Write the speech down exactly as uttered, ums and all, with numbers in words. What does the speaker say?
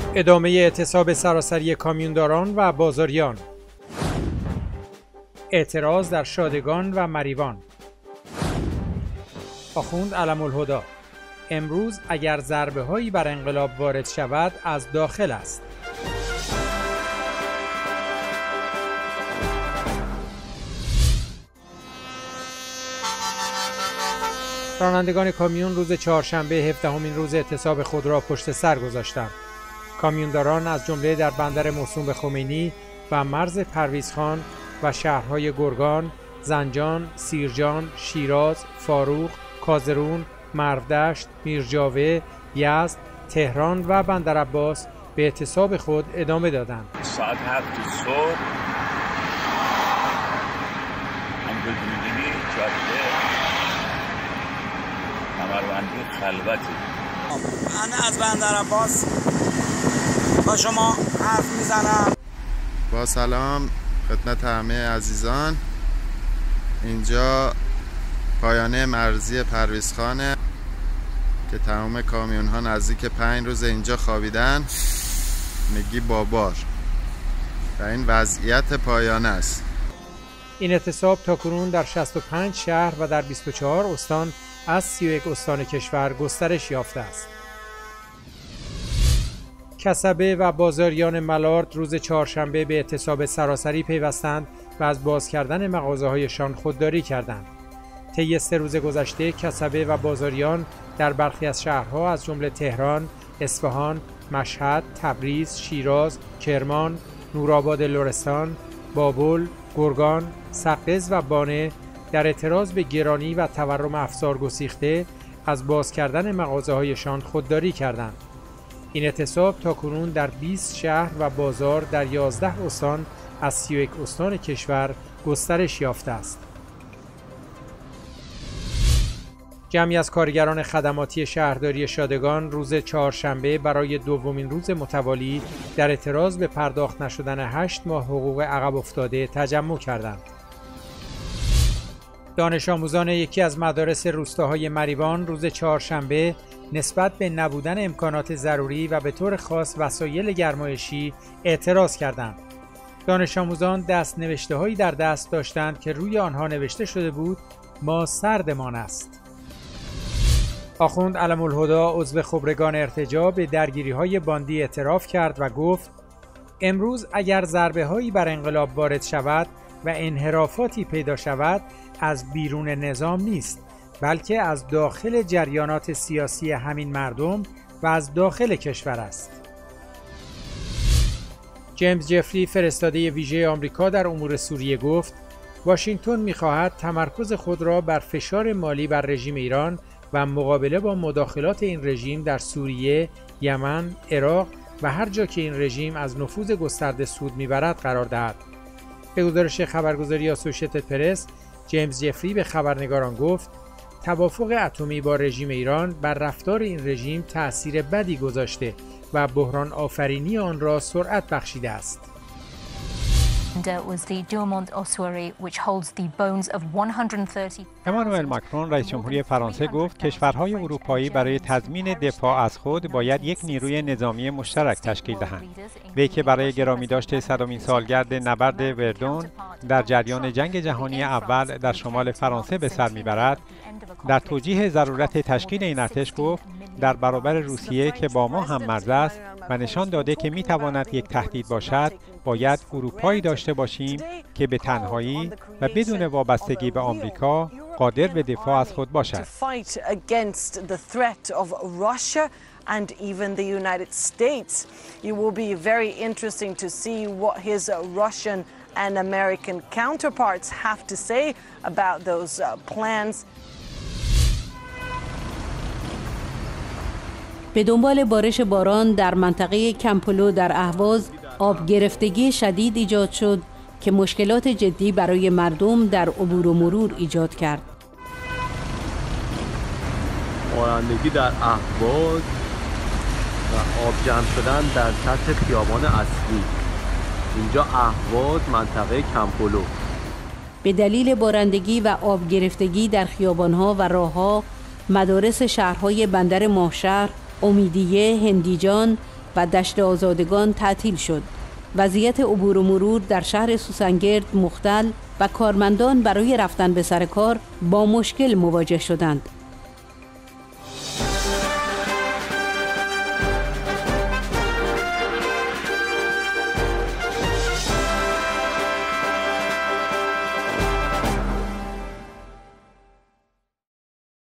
ادامه اعتصاب سراسری کامیونداران و بازاریان. اعتراض در شادگان و مریوان. آخوند علم‌الهدی: امروز اگر ضربه هایی بر انقلاب وارد شود از داخل است. رانندگان کامیون روز چهارشنبه هفدهمین روز اعتصاب خود را پشت سر گذاشتند. کامیونداران از جمله در بندر موسوم به خمینی و مرز پرویزخان و شهرهای گرگان، زنجان، سیرجان، شیراز، فاروق، کازرون، مرودشت، میرجاوه، یزد، تهران و بندرعباس به اعتصاب خود ادامه دادند. ساعت هفت صبح همونطور که می‌بینی جاده کمربندی خلوتی. من از بندرعباس با شما حرف میزنم. با سلام خدمت همه عزیزان. اینجا پایانه مرزی پرویزخانه که تمام کامیون ها نزدیک پنج روز اینجا خوابیدن، میگی بابار، و این وضعیت پایانه است. این اعتصاب تاکنون در شصت و پنج شهر و در بیست و چهار استان از سی و یک استان کشور گسترش یافته است. کسبه و بازاریان ملارد روز چهارشنبه به اعتصاب سراسری پیوستند و از باز کردن مغازه‌هایشان خودداری کردند. طی سه روز گذشته کسبه و بازاریان در برخی از شهرها از جمله تهران، اصفهان، مشهد، تبریز، شیراز، کرمان، نورآباد لرستان، بابل، گرگان، سقز و بانه در اعتراض به گرانی و تورم افزار گسیخته از باز کردن مغازه‌هایشان خودداری کردند. این اعتصاب تاکنون در بیست شهر و بازار در یازده استان از سی و یک استان کشور گسترش یافته است. جمعی از کارگران خدماتی شهرداری شادگان روز چهارشنبه برای دومین روز متوالی در اعتراض به پرداخت نشدن هشت ماه حقوق عقب افتاده تجمع کردند. دانش آموزان یکی از مدارس روستاهای مریوان روز چهارشنبه نسبت به نبودن امکانات ضروری و به طور خاص وسایل گرمایشی اعتراض کردند. دانش آموزان دست نوشته هایی در دست داشتند که روی آنها نوشته شده بود ما سردمان است. آخوند علم‌الهدی عضو خبرگان ارتجاع به درگیری های باندی اعتراف کرد و گفت امروز اگر ضربه هایی بر انقلاب وارد شود و انحرافاتی پیدا شود از بیرون نظام نیست، بلکه از داخل جریانات سیاسی همین مردم و از داخل کشور است. جیمز جفری فرستاده ویژه آمریکا در امور سوریه گفت واشنگتن می‌خواهد تمرکز خود را بر فشار مالی بر رژیم ایران و مقابله با مداخلات این رژیم در سوریه، یمن، عراق و هر جا که این رژیم از نفوذ گسترده سود می‌برد قرار دهد. به گزارش خبرگزاری آسوشیتد پرس، جیمز جفری به خبرنگاران گفت توافق اتمی با رژیم ایران بر رفتار این رژیم تأثیر بدی گذاشته و بحران آفرینی آن را سرعت بخشیده است. امانوئل ماکرون رئیس جمهوری فرانسه گفت کشورهای اروپایی برای تضمین دفاع از خود باید یک نیروی نظامی مشترک تشکیل دهند. وی که برای گرامی داشته صدمین سالگرد نبرد وردون در جریان جنگ جهانی اول در شمال فرانسه به سر میبرد، در توجیه ضرورت تشکیل این ارتش گفت در برابر روسیه که با ما هم مرز است و نشان داده که میتواند یک تهدید باشد، باید اروپایی داشته باشیم که به تنهایی و بدون وابستگی به آمریکا قادر به دفاع از خود باشد. And even the United States. It will be very interesting to see what his uh, Russian and American counterparts have to say about those uh, plans. به دنبال بارش باران در منطقه کمپلو در اهواز آب گرفتگی شدید ایجاد شد که مشکلات جدی برای مردم در عبور و مرور ایجاد کرد. بارندگی در اهواز و آب جمع شدن در سطح خیابان اصلی. اینجا اهواز منطقه کمپلو. به دلیل بارندگی و آب گرفتگی در خیابان‌ها و راه‌ها، مدارس شهرهای بندر ماهشهر، امیدیه، هندیجان، و دشت آزادگان تعطیل شد. وضعیت عبور و مرور در شهر سوسنگرد مختل و کارمندان برای رفتن به سر کار با مشکل مواجه شدند.